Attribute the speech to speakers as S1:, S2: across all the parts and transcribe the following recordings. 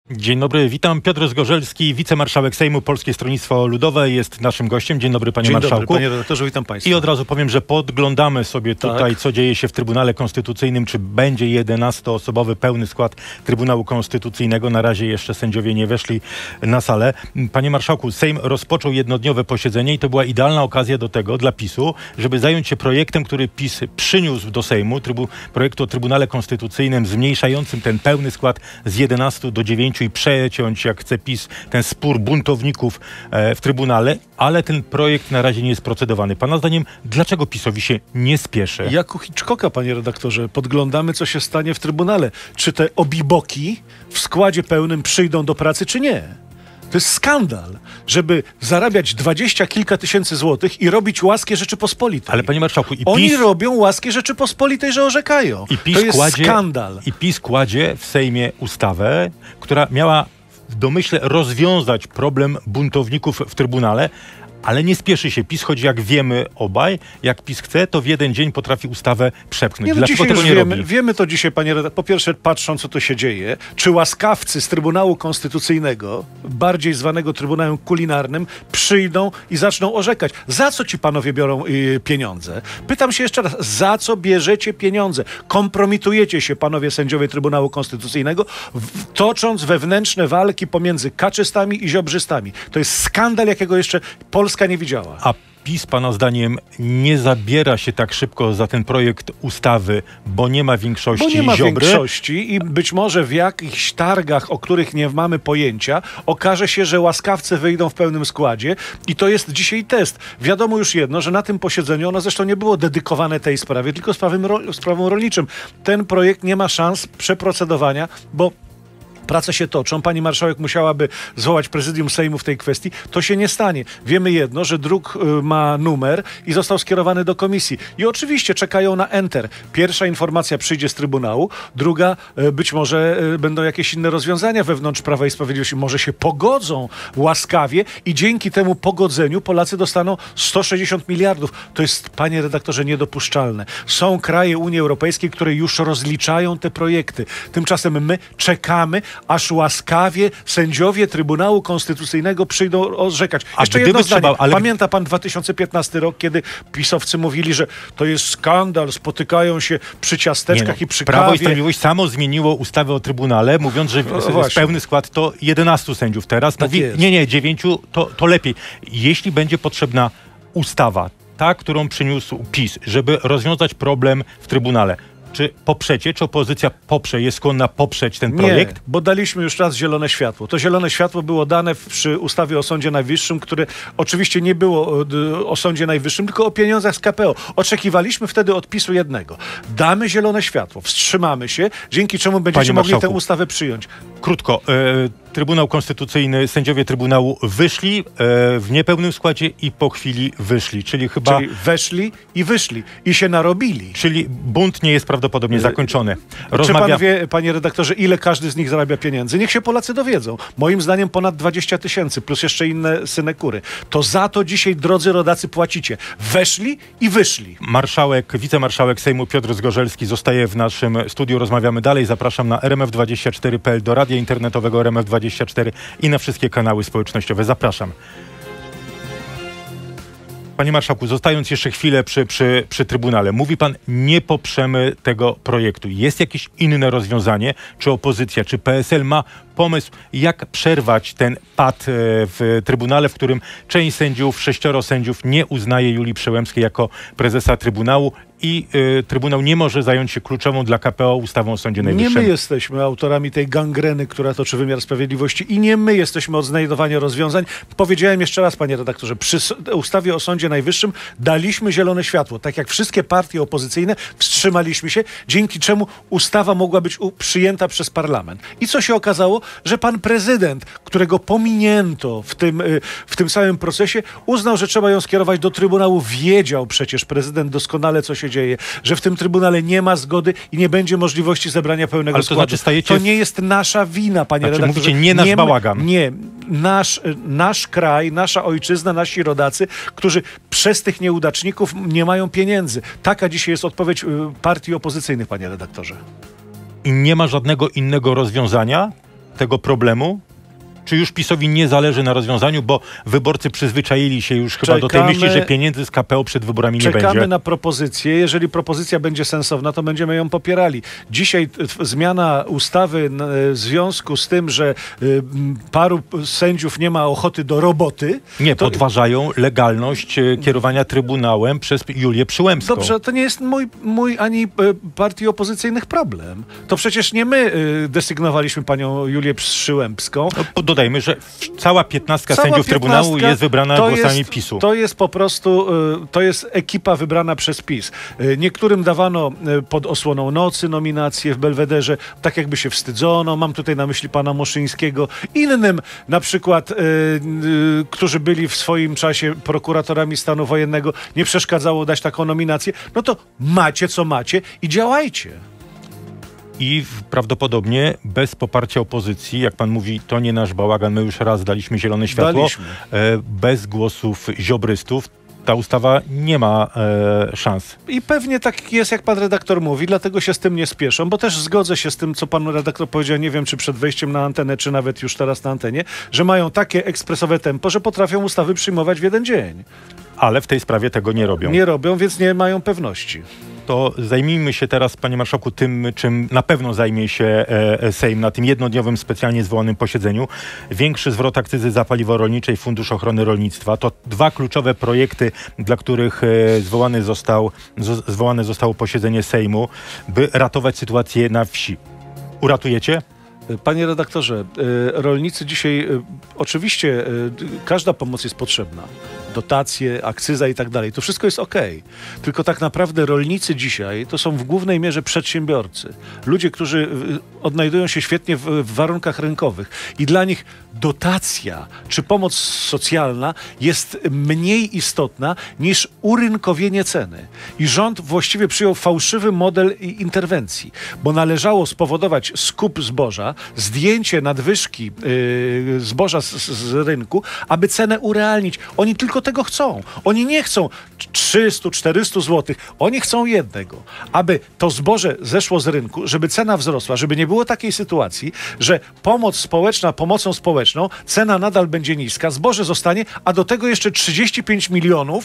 S1: Dzień dobry, witam. Piotr Zgorzelski, wicemarszałek Sejmu, Polskie Stronnictwo Ludowe jest naszym gościem. Dzień dobry, panie marszałku.
S2: Dzień dobry, panie redaktorze, witam państwa.
S1: I od razu powiem, że podglądamy sobie tutaj, co dzieje się w Trybunale Konstytucyjnym, czy będzie 11-osobowy pełny skład Trybunału Konstytucyjnego. Na razie jeszcze sędziowie nie weszli na salę. Panie marszałku, Sejm rozpoczął jednodniowe posiedzenie i to była idealna okazja do tego, dla PiS-u, żeby zająć się projektem, który PiS przyniósł do Sejmu, projektu o Trybunale Konstytucyjnym zmniejszającym ten pełny skład z 11 do 9 i przeciąć, jak chce PiS, ten spór buntowników w Trybunale, ale ten projekt na razie nie jest procedowany. Pana zdaniem, dlaczego PiS-owi się nie spieszy?
S2: Jak u Hitchcocka, panie redaktorze, podglądamy, co się stanie w Trybunale. Czy te obiboki w składzie pełnym przyjdą do pracy, czy nie? To jest skandal, żeby zarabiać 20 kilka tysięcy złotych i robić łaskę Rzeczypospolitej.
S1: Ale panie marszałku,
S2: Oni robią łaskę Rzeczypospolitej, że orzekają. To jest skandal.
S1: I PiS kładzie w Sejmie ustawę, która miała w domyśle rozwiązać problem buntowników w Trybunale, ale nie spieszy się. PiS, choć jak wiemy obaj, jak PiS chce, to w jeden dzień potrafi ustawę przepchnąć. Dlaczego tego nie robi?
S2: Wiemy to dzisiaj, panie redaktorze. Po pierwsze, patrząc, co tu się dzieje, czy łaskawcy z Trybunału Konstytucyjnego, bardziej zwanego Trybunałem Kulinarnym, przyjdą i zaczną orzekać. Za co ci panowie biorą pieniądze? Pytam się jeszcze raz, za co bierzecie pieniądze? Kompromitujecie się, panowie sędziowie Trybunału Konstytucyjnego, tocząc wewnętrzne walki pomiędzy kaczystami i ziobrzystami. To jest skandal, jakiego jeszcze Polska nie widziała.
S1: A PiS, pana zdaniem, nie zabiera się tak szybko za ten projekt ustawy, bo nie ma większości
S2: Bo nie ma
S1: Ziobry?
S2: większości i być może w jakichś targach, o których nie mamy pojęcia, okaże się, że łaskawcy wyjdą w pełnym składzie i to jest dzisiaj test. Wiadomo już jedno, że na tym posiedzeniu, ono zresztą nie było dedykowane tej sprawie, tylko sprawom rolniczym. Ten projekt nie ma szans przeprocedowania, bo prace się toczą. Pani marszałek musiałaby zwołać prezydium Sejmu w tej kwestii. To się nie stanie. Wiemy jedno, że druk ma numer i został skierowany do komisji. I oczywiście czekają na enter. Pierwsza informacja przyjdzie z Trybunału, druga być może będą jakieś inne rozwiązania wewnątrz Prawa i Sprawiedliwości. Może się pogodzą łaskawie i dzięki temu pogodzeniu Polacy dostaną 160 miliardów. To jest, panie redaktorze, niedopuszczalne. Są kraje Unii Europejskiej, które już rozliczają te projekty. Tymczasem my czekamy, aż łaskawie sędziowie Trybunału Konstytucyjnego przyjdą orzekać. Jeszcze jedno zdanie. Pamięta pan 2015 rok, kiedy pisowcy mówili, że to jest skandal, spotykają się przy ciasteczkach i przy kawie.
S1: Prawo i Sprawiedliwość samo zmieniło ustawę o Trybunale, mówiąc, że pełny skład to 11 sędziów. Teraz
S2: tak
S1: mówi, nie, 9 to lepiej. Jeśli będzie potrzebna ustawa, ta, którą przyniósł PiS, żeby rozwiązać problem w Trybunale, czy poprzecie, czy opozycja jest skłonna poprzeć ten projekt?
S2: Nie, bo daliśmy już raz zielone światło. To zielone światło było dane przy ustawie o Sądzie Najwyższym, które oczywiście nie było o Sądzie Najwyższym, tylko o pieniądzach z KPO. Oczekiwaliśmy wtedy od PiS-u jednego. Damy zielone światło, wstrzymamy się, dzięki czemu będziecie mogli tę ustawę przyjąć.
S1: Krótko. Trybunał Konstytucyjny, sędziowie Trybunału wyszli w niepełnym składzie i po chwili wyszli. Czyli
S2: weszli i wyszli. I się narobili.
S1: Czyli bunt nie jest prawdopodobnie zakończony.
S2: Czy pan wie, panie redaktorze, ile każdy z nich zarabia pieniędzy? Niech się Polacy dowiedzą. Moim zdaniem ponad 20 000, plus jeszcze inne synekury. To za to dzisiaj, drodzy rodacy, płacicie. Weszli i wyszli.
S1: Wicemarszałek Sejmu Piotr Zgorzelski zostaje w naszym studiu. Rozmawiamy dalej. Zapraszam na rmf24.pl, do radia internetowego RMF24 i na wszystkie kanały społecznościowe. Zapraszam. Panie marszałku, zostając jeszcze chwilę przy Trybunale, mówi pan, nie poprzemy tego projektu. Jest jakieś inne rozwiązanie? Czy opozycja, czy PSL ma pomysł, jak przerwać ten pad w Trybunale, w którym część sędziów, 6 sędziów nie uznaje Julii Przyłębskiej jako prezesa Trybunału i Trybunał nie może zająć się kluczową dla KPO ustawą o Sądzie Najwyższym?
S2: Nie my jesteśmy autorami tej gangreny, która toczy wymiar sprawiedliwości i nie my jesteśmy od znajdowania rozwiązań. Powiedziałem jeszcze raz, panie redaktorze, przy ustawie o Sądzie Najwyższym daliśmy zielone światło. Tak jak wszystkie partie opozycyjne wstrzymaliśmy się, dzięki czemu ustawa mogła być przyjęta przez parlament. I co się okazało? Że pan prezydent, którego pominięto w tym samym procesie, uznał, że trzeba ją skierować do Trybunału. Wiedział przecież prezydent doskonale, co się dzieje, że w tym Trybunale nie ma zgody i nie będzie możliwości zebrania pełnego składu. To nie jest nasza wina, panie redaktorze.
S1: Mówicie, nie nasz bałagan.
S2: Nie. Nasz kraj, nasza ojczyzna, nasi rodacy, którzy przez tych nieudaczników nie mają pieniędzy. Taka dzisiaj jest odpowiedź partii opozycyjnych, panie redaktorze.
S1: I nie ma żadnego innego rozwiązania? tego problemu? Czy już PiS-owi nie zależy na rozwiązaniu, bo wyborcy przyzwyczaili się już chyba do tej myśli, że pieniędzy z KPO przed wyborami nie będzie?
S2: Czekamy na propozycję. Jeżeli propozycja będzie sensowna, to będziemy ją popierali. Dzisiaj zmiana ustawy w związku z tym, że paru sędziów nie ma ochoty do roboty.
S1: Nie, podważają legalność kierowania Trybunałem przez Julię Przyłębską.
S2: Dobrze, to nie jest mój ani partii opozycyjnych problem. To przecież nie my desygnowaliśmy panią Julię Przyłębską.
S1: No, dodajmy, że cała 15 sędziów Trybunału jest wybrana głosami PiS-u.
S2: To jest po prostu, to jest ekipa wybrana przez PiS. Niektórym dawano pod osłoną nocy nominacje w Belwederze, tak jakby się wstydzono. Mam tutaj na myśli pana Moszyńskiego. Innym na przykład, którzy byli w swoim czasie prokuratorami stanu wojennego, nie przeszkadzało dać taką nominację. No to macie co macie i działajcie.
S1: I prawdopodobnie bez poparcia opozycji, jak pan mówi, to nie nasz bałagan, my już raz daliśmy zielone światło, bez głosów ziobrystów ta ustawa nie ma szans.
S2: I pewnie tak jest, jak pan redaktor mówi, dlatego się z tym nie spieszą, bo też zgodzę się z tym, co pan redaktor powiedział, nie wiem, czy przed wejściem na antenę, czy nawet już teraz na antenie, że mają takie ekspresowe tempo, że potrafią ustawy przyjmować w jeden dzień.
S1: Ale w tej sprawie tego nie robią.
S2: Nie robią, więc nie mają pewności.
S1: To zajmijmy się teraz, panie marszałku, tym, czym na pewno zajmie się Sejm na tym jednodniowym specjalnie zwołanym posiedzeniu. Większy zwrot akcyzy za paliwo rolnicze i Fundusz Ochrony Rolnictwa. To dwa kluczowe projekty, dla których zwołane zostało posiedzenie Sejmu, by ratować sytuację na wsi. Uratujecie?
S2: Panie redaktorze, rolnicy dzisiaj, oczywiście każda pomoc jest potrzebna. Dotacje, akcyza i tak dalej. To wszystko jest okej. Tylko tak naprawdę rolnicy dzisiaj to są w głównej mierze przedsiębiorcy. Ludzie, którzy odnajdują się świetnie w warunkach rynkowych i dla nich dotacja czy pomoc socjalna jest mniej istotna niż urynkowienie ceny. I rząd właściwie przyjął fałszywy model interwencji, bo należało spowodować skup zboża, zdjęcie nadwyżki zboża z rynku, aby cenę urealnić. Oni tylko tego chcą. Oni nie chcą 300-400 zł. Oni chcą jednego. Aby to zboże zeszło z rynku, żeby cena wzrosła, żeby nie było takiej sytuacji, że pomoc społeczna pomocą społeczną, cena nadal będzie niska, zboże zostanie, a do tego jeszcze 35 milionów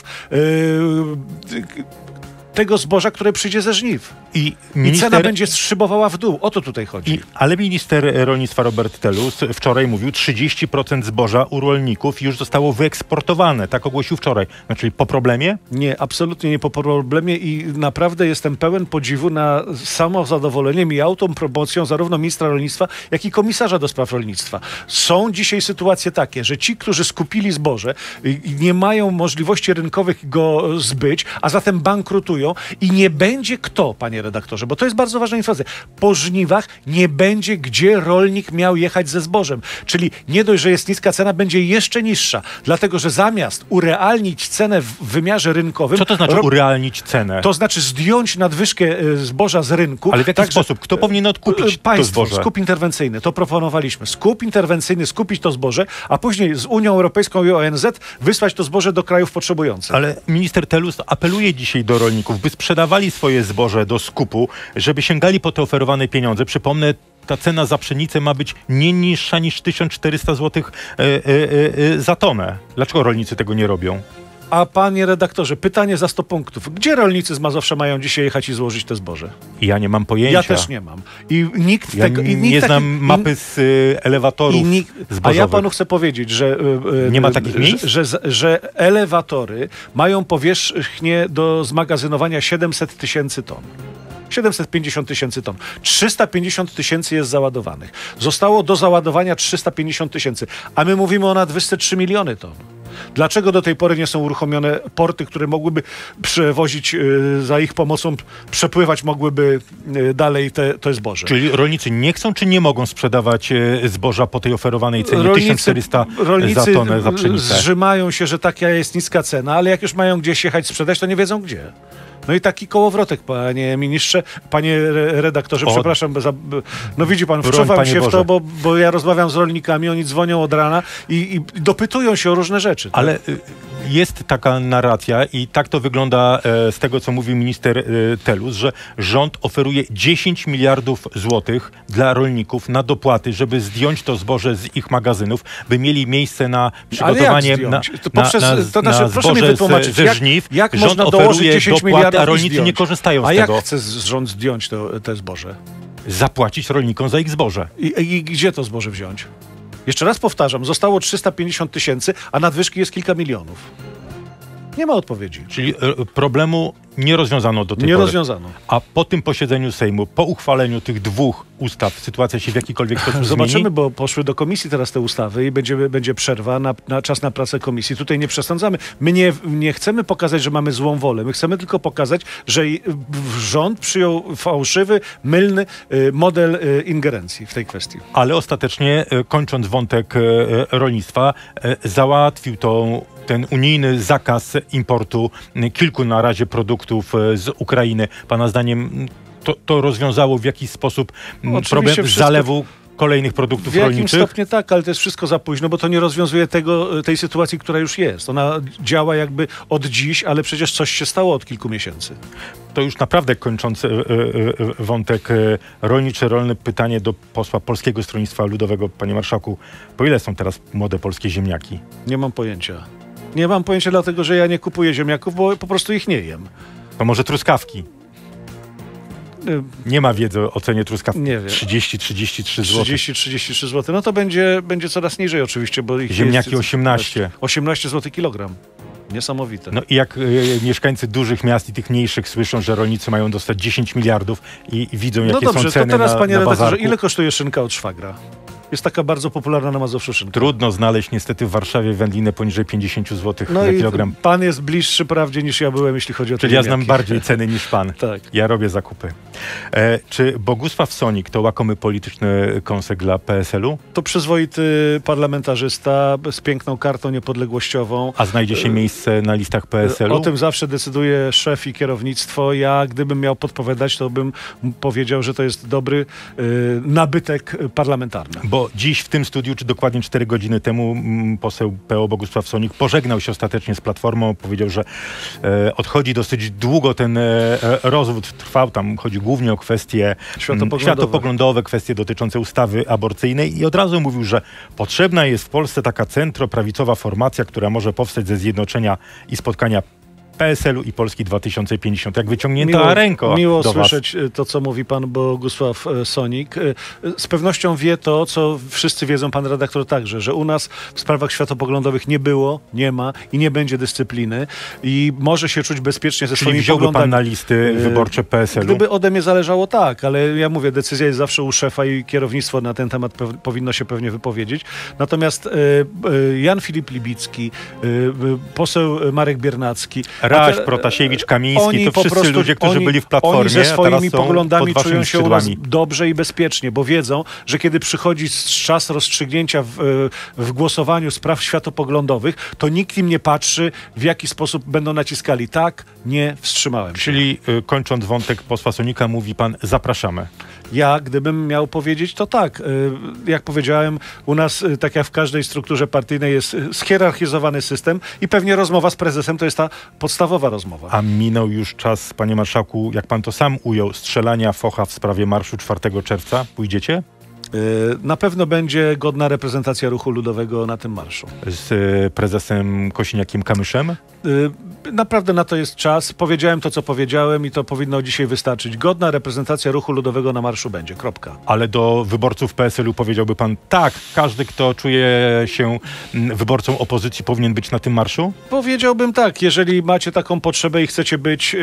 S2: tego zboża, które przyjdzie ze żniw. I cena będzie szybowała w dół. O to tutaj chodzi.
S1: Ale minister rolnictwa Robert Telus wczoraj mówił, 30% zboża u rolników już zostało wyeksportowane. Tak ogłosił wczoraj. Znaczy po problemie?
S2: Nie, absolutnie nie po problemie i naprawdę jestem pełen podziwu na samozadowoleniem i autopromocją zarówno ministra rolnictwa, jak i komisarza do spraw rolnictwa. Są dzisiaj sytuacje takie, że ci, którzy skupili zboże, nie mają możliwości rynkowych go zbyć, a zatem bankrutują i nie będzie kto, panie redaktorze, bo to jest bardzo ważna informacja. Po żniwach nie będzie, gdzie rolnik miał jechać ze zbożem. Czyli nie dość, że jest niska cena, będzie jeszcze niższa. Dlatego, że zamiast urealnić cenę w wymiarze rynkowym...
S1: Co to znaczy urealnić cenę?
S2: To znaczy zdjąć nadwyżkę zboża z rynku.
S1: Ale w jaki sposób? Kto powinien odkupić to zboże?
S2: Skup interwencyjny. To proponowaliśmy. Skup interwencyjny, skupić to zboże, a później z Unią Europejską i ONZ wysłać to zboże do krajów potrzebujących.
S1: Ale minister Telus apeluje dzisiaj do rolników, by sprzedawali swoje zboże do skupu, żeby sięgali po te oferowane pieniądze. Przypomnę, ta cena za pszenicę ma być nie niższa niż 1400 zł za tonę. Dlaczego rolnicy tego nie robią?
S2: A panie redaktorze, pytanie za 100 punktów. Gdzie rolnicy z Mazowsza mają dzisiaj jechać i złożyć te zboże?
S1: Ja nie mam pojęcia.
S2: Ja też nie mam. I nikt tego...
S1: nie znam mapy z elewatorów zbożowych.
S2: A ja panu chcę powiedzieć, że...
S1: nie ma takich miejsc?
S2: Że elewatory mają powierzchnię do zmagazynowania 700 000 ton. 750 000 ton. 350 000 jest załadowanych. Zostało do załadowania 350 000, a my mówimy o nadwyżce 3 miliony ton. Dlaczego do tej pory nie są uruchomione porty, które mogłyby przewozić za ich pomocą, przepływać mogłyby dalej te zboże?
S1: Czyli rolnicy nie chcą, czy nie mogą sprzedawać zboża po tej oferowanej cenie 1400 za tonę za pszenicę?
S2: Zrzymają się, że taka jest niska cena, ale jak już mają gdzieś jechać sprzedać, to nie wiedzą gdzie. No i taki kołowrotek, panie ministrze, panie redaktorze, przepraszam, no widzi pan, wczuwam się w to, bo ja rozmawiam z rolnikami, oni dzwonią od rana i dopytują się o różne rzeczy.
S1: Ale jest taka narracja i tak to wygląda z tego, co mówił minister Telus, że rząd oferuje 10 miliardów złotych dla rolników na dopłaty, żeby zdjąć to zboże z ich magazynów, by mieli miejsce na przygotowanie na zboże ze żniw.
S2: Jak
S1: rząd
S2: można dołożyć
S1: oferuje
S2: 10
S1: dopłaty,
S2: miliardów
S1: a rolnicy nie korzystają z
S2: tego.
S1: tego.
S2: A jak chce rząd zdjąć te zboże?
S1: Zapłacić rolnikom za ich zboże.
S2: I gdzie to zboże wziąć? Jeszcze raz powtarzam, zostało 350 tysięcy, a nadwyżki jest kilka milionów. Nie ma odpowiedzi.
S1: Czyli problemu nie rozwiązano do tej pory.
S2: Nie rozwiązano.
S1: A po tym posiedzeniu Sejmu, po uchwaleniu tych dwóch ustaw, sytuacja się w jakikolwiek sposób
S2: Zobaczymy,
S1: zmieni?
S2: bo poszły do komisji teraz te ustawy i będzie przerwa na czas na pracę komisji. Tutaj nie przesądzamy. My nie chcemy pokazać, że mamy złą wolę. My chcemy tylko pokazać, że rząd przyjął fałszywy, mylny model ingerencji w tej kwestii.
S1: Ale ostatecznie, kończąc wątek rolnictwa, załatwił ten unijny zakaz importu kilku na razie produktów z Ukrainy. Pana zdaniem to rozwiązało w jakiś sposób problem zalewu kolejnych produktów rolniczych?
S2: W jakimś stopniu tak, ale to jest wszystko za późno, bo to nie rozwiązuje tej sytuacji, która już jest. Ona działa jakby od dziś, ale przecież coś się stało od kilku miesięcy.
S1: To już naprawdę kończąc wątek rolniczy, rolne pytanie do posła Polskiego Stronnictwa Ludowego. Panie marszałku, po ile są teraz młode polskie ziemniaki?
S2: Nie mam pojęcia. Nie mam pojęcia, dlatego że ja nie kupuję ziemniaków, bo po prostu ich nie jem.
S1: To może truskawki? Nie ma wiedzy o cenie truskawki.
S2: Nie wiem.
S1: 30-33 zł.
S2: 30-33 zł. No to będzie coraz niżej oczywiście, bo ich
S1: ziemniaki
S2: jest
S1: 18.
S2: 18 zł kilogram. Niesamowite.
S1: No i jak mieszkańcy dużych miast i tych mniejszych słyszą, że rolnicy mają dostać 10 miliardów i widzą, jakie są ceny
S2: to teraz, panie redaktorze,
S1: bazarku.
S2: ile kosztuje szynka od szwagra? Jest taka bardzo popularna na Mazowszu szynka.
S1: Trudno znaleźć niestety w Warszawie wędlinę poniżej 50 zł
S2: no
S1: za
S2: i
S1: kilogram.
S2: Pan jest bliższy prawdzie niż ja byłem, jeśli chodzi o te
S1: Czyli ja znam
S2: ziemniaki.
S1: bardziej ceny niż pan.
S2: Tak.
S1: Ja robię zakupy. Czy Bogusław Sonik to łakomy polityczny kąsek dla PSL-u?
S2: To przyzwoity parlamentarzysta z piękną kartą niepodległościową.
S1: A znajdzie się miejsce na listach PSL-u?
S2: O tym zawsze decyduje szef i kierownictwo. Ja, gdybym miał podpowiadać, to bym powiedział, że to jest dobry nabytek parlamentarny.
S1: Bo dziś w tym studiu, czy dokładnie 4 godziny temu, poseł PO Bogusław Sonik pożegnał się ostatecznie z Platformą. Powiedział, że odchodzi dosyć długo. Ten rozwód trwał. Tam chodzi głównie o kwestie światopoglądowe, kwestie dotyczące ustawy aborcyjnej i od razu mówił, że potrzebna jest w Polsce taka centroprawicowa formacja, która może powstać ze zjednoczenia i spotkania PSL-u i Polski 2050. Jak wyciągnięta ręką
S2: miło
S1: do
S2: słyszeć to, co mówi pan Bogusław Sonik. Z pewnością wie to, co wszyscy wiedzą, pan redaktor także, że u nas w sprawach światopoglądowych nie było, nie ma i nie będzie dyscypliny i może się czuć bezpiecznie ze swoimi
S1: wziąłby
S2: poglądami.
S1: pan na listy wyborcze PSL-u?
S2: Gdyby ode mnie zależało, tak, ale ja mówię, decyzja jest zawsze u szefa i kierownictwo na ten temat powinno się pewnie wypowiedzieć. Natomiast Jan Filip Libicki, poseł Marek Biernacki,
S1: Raś, Protasiewicz, Kamiński, to wszyscy ludzie, którzy byli w Platformie,
S2: oni ze swoimi poglądami czują się u nas
S1: skrzydłami.
S2: dobrze i bezpiecznie, bo wiedzą, że kiedy przychodzi czas rozstrzygnięcia w głosowaniu spraw światopoglądowych, to nikt im nie patrzy, w jaki sposób będą naciskali. Tak, nie, wstrzymałem się.
S1: Czyli kończąc wątek posła Sonika, mówi pan, zapraszamy.
S2: Ja, gdybym miał powiedzieć, to tak. Jak powiedziałem, u nas, tak jak w każdej strukturze partyjnej, jest schierarchizowany system i pewnie rozmowa z prezesem to jest ta podstawowa rozmowa.
S1: A minął już czas, panie marszałku, jak pan to sam ujął, strzelania focha w sprawie marszu 4 czerwca. Pójdziecie?
S2: Na pewno będzie godna reprezentacja ruchu ludowego na tym marszu.
S1: Z prezesem Kosiniakiem-Kamyszem?
S2: Naprawdę na to jest czas. Powiedziałem to, co powiedziałem i to powinno dzisiaj wystarczyć. Godna reprezentacja ruchu ludowego na marszu będzie. Kropka.
S1: Ale do wyborców PSL-u powiedziałby pan, tak, każdy, kto czuje się wyborcą opozycji, powinien być na tym marszu?
S2: Powiedziałbym tak. Jeżeli macie taką potrzebę i chcecie być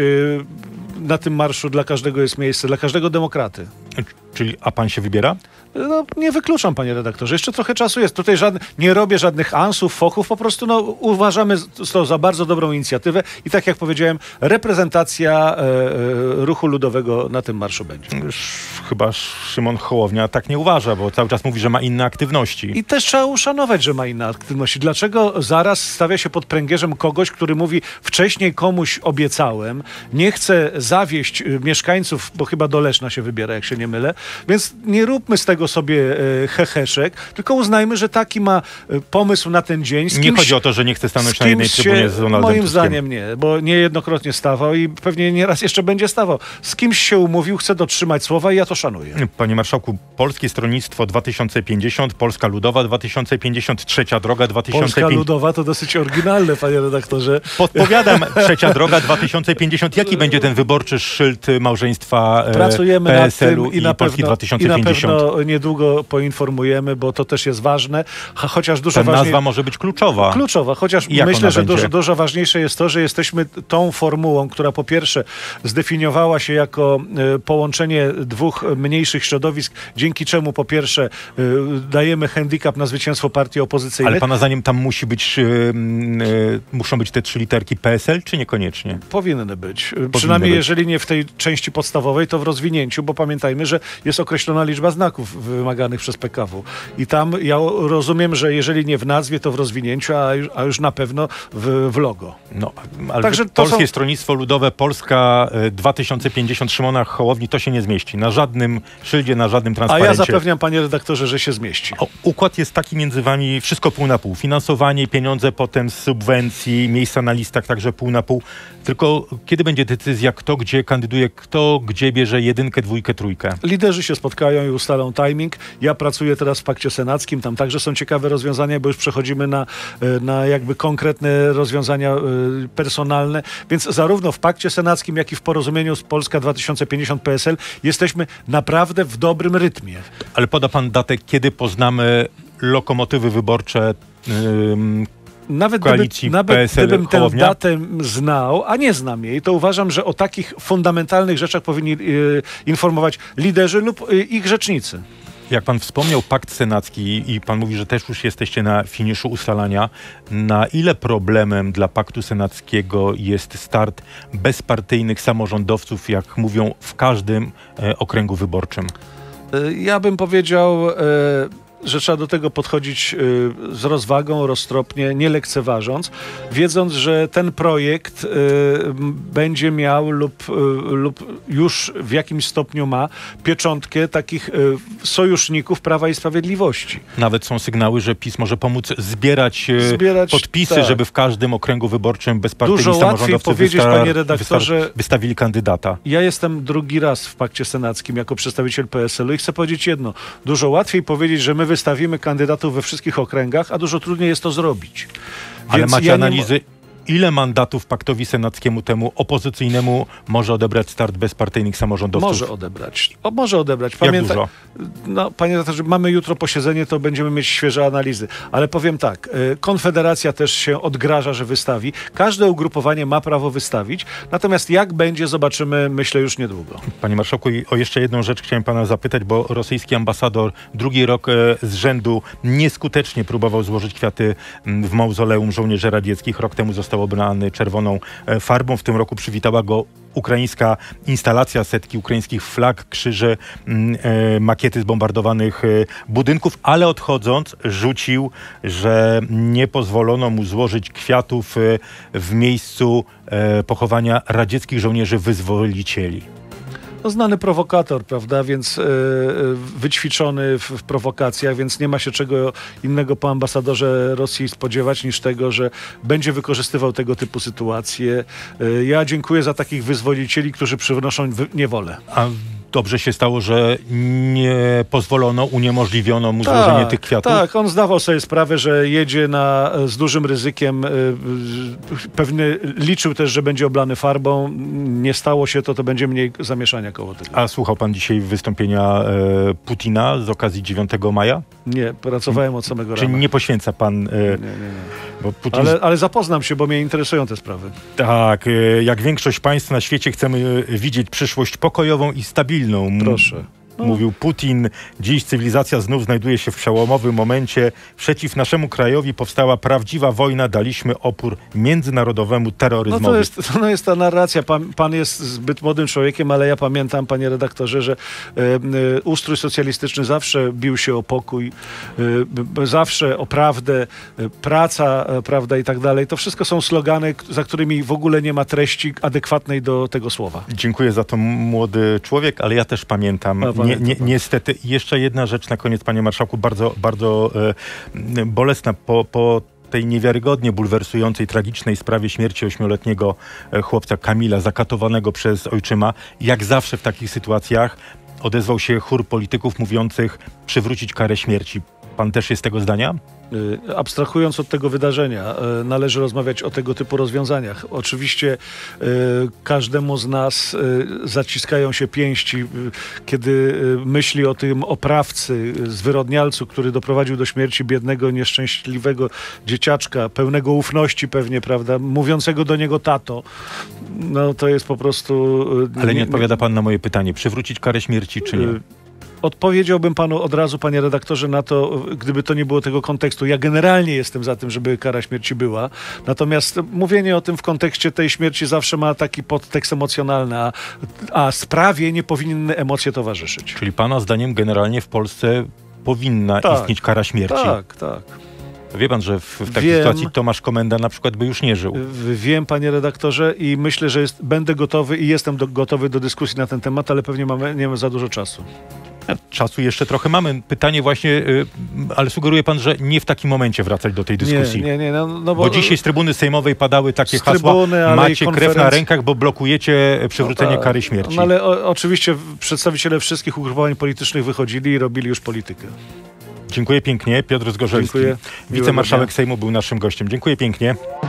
S2: na tym marszu, dla każdego jest miejsce, dla każdego demokraty.
S1: Czyli, a pan się wybiera?
S2: No, nie wykluczam, panie redaktorze. Jeszcze trochę czasu jest. Tutaj nie robię żadnych ansów, fochów. Po prostu uważamy to za bardzo dobrą inicjatywę i tak jak powiedziałem, reprezentacja ruchu ludowego na tym marszu będzie.
S1: Chyba Szymon Hołownia tak nie uważa, bo cały czas mówi, że ma inne aktywności.
S2: I też trzeba uszanować, że ma inne aktywności. Dlaczego zaraz stawia się pod pręgierzem kogoś, który mówi, wcześniej komuś obiecałem, nie chcę zawieść mieszkańców, bo chyba do Leszna się wybiera, jak się nie mylę. Więc nie róbmy z tego sobie heheszek, tylko uznajmy, że taki ma pomysł na ten dzień.
S1: Nie chodzi o to, że nie chce stanąć na jednej trybunie z Donaldem
S2: Moim
S1: Tuskiem.
S2: zdaniem nie, bo niejednokrotnie stawał i pewnie nieraz jeszcze będzie stawał. Z kimś się umówił, chce dotrzymać słowa i ja to szanuję.
S1: Panie marszałku, Polskie Stronnictwo 2050, Polska Ludowa 2050, Trzecia Droga 2050.
S2: Polska Ludowa to dosyć oryginalne, panie redaktorze.
S1: Podpowiadam, Trzecia Droga 2050. Jaki będzie ten wyborczy szyld małżeństwa
S2: Pracujemy
S1: PSL-u
S2: nad tym
S1: i Polski 2050?
S2: I na pewno niedługo poinformujemy, bo to też jest ważne, chociaż dużo
S1: Ta
S2: ważniej...
S1: nazwa może być kluczowa.
S2: Kluczowa, chociaż
S1: I jak
S2: myślę,
S1: ona
S2: że
S1: będzie?
S2: dużo ważniejsze jest to, że jesteśmy tą formułą, która po pierwsze zdefiniowała się jako połączenie dwóch mniejszych środowisk, dzięki czemu po pierwsze dajemy handicap na zwycięstwo partii opozycyjnych.
S1: Ale pana zdaniem tam muszą być te 3 literki PSL, czy niekoniecznie?
S2: Powinny być. Przynajmniej
S1: być.
S2: jeżeli nie w tej części podstawowej, to w rozwinięciu, bo pamiętajmy, że jest określona liczba znaków wymaganych przez PKW. I tam ja rozumiem, że jeżeli nie w nazwie, to w rozwinięciu, a już na pewno w logo.
S1: No, ale
S2: Także
S1: Polskie Stronnictwo Ludowe, Polska 2050 Szymona Hołowni, to się nie zmieści. Na żadnym szyldzie, na żadnym
S2: A
S1: transparencie.
S2: ja zapewniam, panie redaktorze, że się zmieści.
S1: Układ jest taki między wami, wszystko pół na pół. Finansowanie, pieniądze potem z subwencji, miejsca na listach także pół na pół. Tylko kiedy będzie decyzja, kto gdzie kandyduje, kto gdzie bierze 1, 2, 3?
S2: Liderzy się spotkają i ustalą timing. Ja pracuję teraz w Pakcie Senackim. Tam także są ciekawe rozwiązania, bo już przechodzimy na jakby konkretne rozwiązania personalne. Więc zarówno w Pakcie Senackim, jak i w porozumieniu z Polska 2050 PSL jesteśmy naprawdę w dobrym rytmie.
S1: Ale poda pan datę, kiedy poznamy lokomotywy wyborcze
S2: Nawet
S1: koalicji PSL
S2: gdybym tę
S1: Hołownia?
S2: datę znał, a nie znam jej, to uważam, że o takich fundamentalnych rzeczach powinni informować liderzy lub ich rzecznicy.
S1: Jak pan wspomniał Pakt Senacki i pan mówi, że też już jesteście na finiszu ustalania, na ile problemem dla Paktu Senackiego jest start bezpartyjnych samorządowców, jak mówią, w każdym okręgu wyborczym?
S2: Ja bym powiedział, że trzeba do tego podchodzić z rozwagą, roztropnie, nie lekceważąc, wiedząc, że ten projekt będzie miał lub już w jakimś stopniu ma pieczątkę takich sojuszników Prawa i Sprawiedliwości.
S1: Nawet są sygnały, że PiS może pomóc zbierać podpisy,
S2: tak,
S1: żeby w każdym okręgu wyborczym bezpartyjni
S2: dużo łatwiej
S1: samorządowcy
S2: powiedzieć, panie redaktorze,
S1: wystawili kandydata.
S2: Ja jestem drugi raz w Pakcie Senackim jako przedstawiciel PSL-u i chcę powiedzieć jedno. Dużo łatwiej powiedzieć, że my wystawimy kandydatów we wszystkich okręgach, a dużo trudniej jest to zrobić.
S1: Ale
S2: Więc
S1: macie
S2: ja
S1: analizy, ile mandatów Paktowi Senackiemu temu opozycyjnemu może odebrać start bezpartyjnych samorządowców?
S2: Może odebrać.
S1: Jak dużo?
S2: No, panie redaktorze, mamy jutro posiedzenie, to będziemy mieć świeże analizy. Ale powiem tak, Konfederacja też się odgraża, że wystawi. Każde ugrupowanie ma prawo wystawić. Natomiast jak będzie, zobaczymy, myślę, już niedługo.
S1: Panie marszałku, i o jeszcze jedną rzecz chciałem pana zapytać, bo rosyjski ambasador drugi rok z rzędu nieskutecznie próbował złożyć kwiaty w mauzoleum żołnierzy radzieckich. Rok temu został obrany czerwoną farbą. W tym roku przywitała go ukraińska instalacja, setki ukraińskich flag, krzyży, makiety zbombardowanych budynków, ale odchodząc rzucił, że nie pozwolono mu złożyć kwiatów w miejscu pochowania radzieckich żołnierzy wyzwolicieli.
S2: No, znany prowokator, prawda, więc wyćwiczony w prowokacjach, więc nie ma się czego innego po ambasadorze Rosji spodziewać niż tego, że będzie wykorzystywał tego typu sytuacje. Ja dziękuję za takich wyzwolicieli, którzy przynoszą niewolę.
S1: A dobrze się stało, że nie pozwolono, uniemożliwiono mu złożenie tych kwiatów?
S2: Tak, on zdawał sobie sprawę, że jedzie z dużym ryzykiem. Pewnie liczył też, że będzie oblany farbą. Nie stało się to będzie mniej zamieszania koło tego.
S1: A słuchał pan dzisiaj wystąpienia Putina z okazji 9 maja?
S2: Nie, pracowałem od samego rana.
S1: Czyli nie poświęca pan...
S2: Nie.
S1: Bo Putin...
S2: Ale zapoznam się, bo mnie interesują te sprawy.
S1: Tak, jak większość państw na świecie chcemy widzieć przyszłość pokojową i stabilną.
S2: Proszę.
S1: Mówił Putin. Dziś cywilizacja znów znajduje się w przełomowym momencie. Przeciw naszemu krajowi powstała prawdziwa wojna. Daliśmy opór międzynarodowemu terroryzmowi.
S2: No to jest ta narracja. Pan jest zbyt młodym człowiekiem, ale ja pamiętam, panie redaktorze, że ustrój socjalistyczny zawsze bił się o pokój, zawsze o prawdę, praca, prawda i tak dalej. To wszystko są slogany, za którymi w ogóle nie ma treści adekwatnej do tego słowa.
S1: Dziękuję za to, młody człowiek, ale ja też pamiętam. Niestety. Jeszcze jedna rzecz na koniec, panie marszałku, bardzo, bardzo bolesna po tej niewiarygodnie bulwersującej, tragicznej sprawie śmierci 8-letniego chłopca Kamila, zakatowanego przez ojczyma. Jak zawsze w takich sytuacjach odezwał się chór polityków mówiących przywrócić karę śmierci. Pan też jest tego zdania?
S2: Abstrahując od tego wydarzenia, należy rozmawiać o tego typu rozwiązaniach. Oczywiście każdemu z nas zaciskają się pięści, kiedy myśli o tym oprawcy, zwyrodnialcu, który doprowadził do śmierci biednego, nieszczęśliwego dzieciaczka, pełnego ufności pewnie, prawda, mówiącego do niego tato. No to jest po prostu...
S1: Ale nie odpowiada pan na moje pytanie. Przywrócić karę śmierci czy nie?
S2: Odpowiedziałbym panu od razu, panie redaktorze, na to, gdyby to nie było tego kontekstu. Ja generalnie jestem za tym, żeby kara śmierci była. Natomiast mówienie o tym w kontekście tej śmierci zawsze ma taki podtekst emocjonalny, a sprawie nie powinny emocje towarzyszyć.
S1: Czyli pana zdaniem generalnie w Polsce powinna istnieć kara śmierci?
S2: Tak, tak.
S1: Wie pan, że w takiej sytuacji Tomasz Komenda na przykład by już nie żył.
S2: Wiem, panie redaktorze, i myślę, że będę gotowy i jestem gotowy do dyskusji na ten temat, ale pewnie nie mamy za dużo czasu.
S1: Czasu jeszcze trochę mamy. Pytanie właśnie, ale sugeruje pan, że nie w takim momencie wracać do tej dyskusji.
S2: Nie.
S1: Bo dzisiaj z trybuny sejmowej padały takie hasła, macie krew na rękach, bo blokujecie przywrócenie kary śmierci.
S2: No ale oczywiście przedstawiciele wszystkich ugrupowań politycznych wychodzili i robili już politykę.
S1: Dziękuję pięknie. Piotr Zgorzelski, wicemarszałek Sejmu, był naszym gościem. Dziękuję pięknie.